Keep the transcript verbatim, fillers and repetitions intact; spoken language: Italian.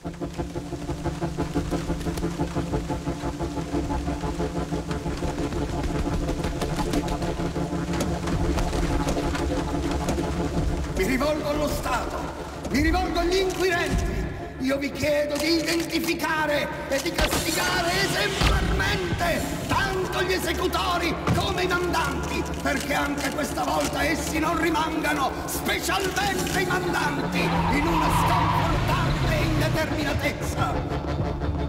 Mi rivolgo allo Stato, mi rivolgo agli inquirenti. Io vi chiedo di identificare e di castigare esemplarmente tanto gli esecutori come i mandanti, perché anche questa volta essi non rimangano, specialmente i mandanti, in una sconfortante indeterminatezza.